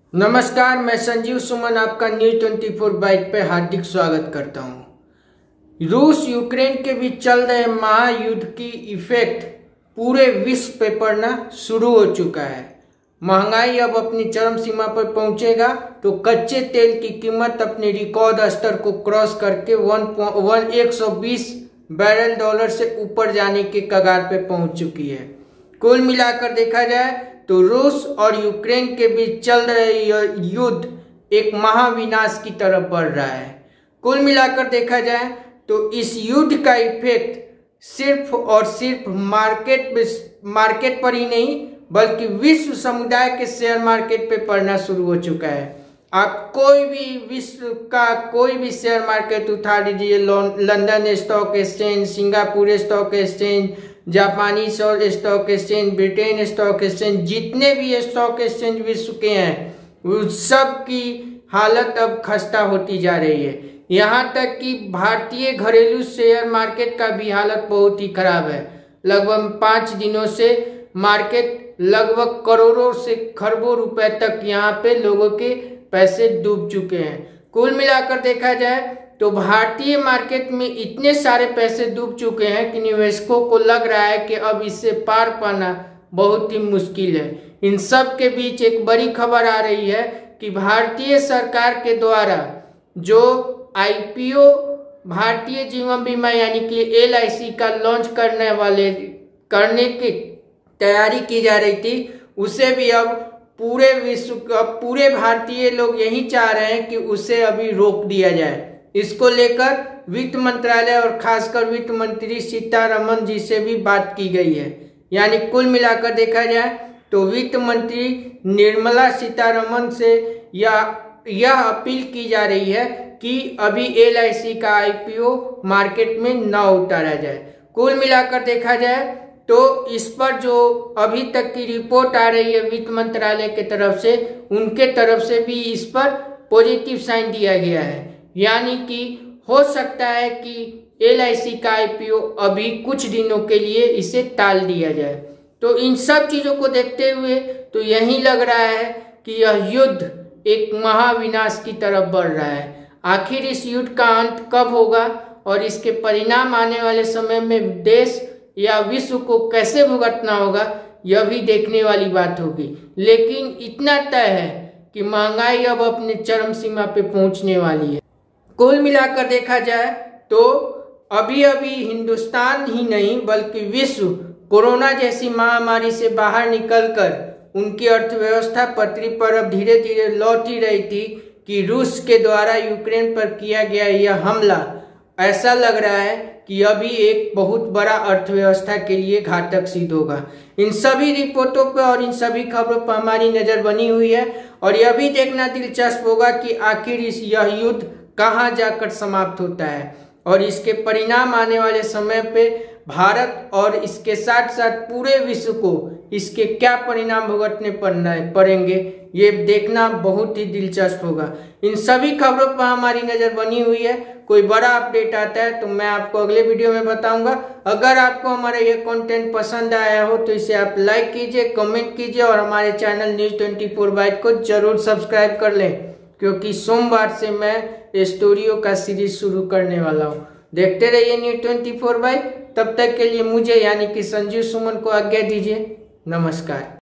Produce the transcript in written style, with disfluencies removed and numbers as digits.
नमस्कार, मैं संजीव सुमन आपका न्यूज 24 बाइट पे हार्दिक स्वागत करता हूँ। रूस यूक्रेन के बीच चल रहे महायुद्ध की इफेक्ट पूरे विश्व पे पड़ना शुरू हो चुका है। महंगाई अब अपनी चरम सीमा पर पहुंचेगा तो कच्चे तेल की कीमत अपने रिकॉर्ड स्तर को क्रॉस करके 120 बैरल डॉलर से ऊपर जाने के कगार पे पहुंच चुकी है। कुल मिलाकर देखा जाए तो रूस और यूक्रेन के बीच चल रहे युद्ध एक महाविनाश की तरफ बढ़ रहा है। कुल मिलाकर देखा जाए तो इस युद्ध का इफेक्ट सिर्फ और सिर्फ मार्केट पर ही नहीं बल्कि विश्व समुदाय के शेयर मार्केट पे पड़ना शुरू हो चुका है। आप कोई भी विश्व का कोई भी शेयर मार्केट उठा लीजिए, London stock exchange, Singapore stock exchange, जापानी stock exchange, Britain stock exchange, जितने भी स्टॉक एक्सचेंज विश्व के हैं उस सब की हालत अब खस्ता होती जा रही है। यहाँ तक कि भारतीय घरेलू शेयर मार्केट का भी हालत बहुत ही खराब है। लगभग 5 दिनों से मार्केट लगभग करोड़ों से खरबों रुपए तक यहाँ पे लोगों के पैसे डूब चुके हैं। कुल मिलाकर देखा जाए तो भारतीय मार्केट में इतने सारे पैसे डूब चुके हैं कि निवेशकों को लग रहा है कि अब इससे पार पाना बहुत ही मुश्किल है। इन सब के बीच एक बड़ी खबर आ रही है कि भारतीय सरकार के द्वारा जो आईपीओ भारतीय जीवन बीमा यानी कि LIC का लॉन्च करने की तैयारी की जा रही थी, उसे भी अब पूरे विश्व पूरे भारतीय लोग यही चाह रहे हैं कि उसे अभी रोक दिया जाए। इसको लेकर वित्त मंत्रालय और खासकर वित्त मंत्री सीतारमन जी से भी बात की गई है। यानी कुल मिलाकर देखा जाए तो वित्त मंत्री निर्मला सीतारमन से यह अपील की जा रही है कि अभी LIC का IPO मार्केट में न उतारा जाए। कुल मिलाकर देखा जाए तो इस पर जो अभी तक की रिपोर्ट आ रही है वित्त मंत्रालय के तरफ से, उनके तरफ से भी इस पर पॉजिटिव साइन दिया गया है। यानी कि हो सकता है कि LIC का IPO अभी कुछ दिनों के लिए इसे टाल दिया जाए। तो इन सब चीज़ों को देखते हुए तो यही लग रहा है कि यह युद्ध एक महाविनाश की तरफ बढ़ रहा है। आखिर इस युद्ध का अंत कब होगा और इसके परिणाम आने वाले समय में देश या विश्व को कैसे भुगतना होगा, यह भी देखने वाली बात होगी। लेकिन इतना तय है कि महंगाई अब अपने चरम सीमा पे पहुंचने वाली है। कुल मिलाकर देखा जाए तो अभी हिंदुस्तान ही नहीं बल्कि विश्व कोरोना जैसी महामारी से बाहर निकलकर उनकी अर्थव्यवस्था पटरी पर अब धीरे धीरे लौट ही रही थी कि रूस के द्वारा यूक्रेन पर किया गया यह हमला ऐसा लग रहा है कि अभी एक बहुत बड़ा अर्थव्यवस्था के लिए घातक सिद्ध होगा। इन सभी रिपोर्टों पर और इन सभी खबरों पर हमारी नज़र बनी हुई है और यह भी देखना दिलचस्प होगा कि आखिर यह युद्ध कहाँ जाकर समाप्त होता है और इसके परिणाम आने वाले समय पे भारत और इसके साथ साथ पूरे विश्व को इसके क्या परिणाम भुगतने पड़ेंगे, ये देखना बहुत ही दिलचस्प होगा। इन सभी खबरों पर हमारी नज़र बनी हुई है। कोई बड़ा अपडेट आता है तो मैं आपको अगले वीडियो में बताऊंगा। अगर आपको हमारा ये कंटेंट पसंद आया हो तो इसे आप लाइक कीजिए, कमेंट कीजिए और हमारे चैनल न्यूज 24 बाइट को जरूर सब्सक्राइब कर लें, क्योंकि सोमवार से मैं स्टोरियों का सीरीज शुरू करने वाला हूँ। देखते रहिए न्यूज 24 बाइट। तब तक के लिए मुझे यानी कि संजीव सुमन को आज्ञा दीजिए। नमस्कार।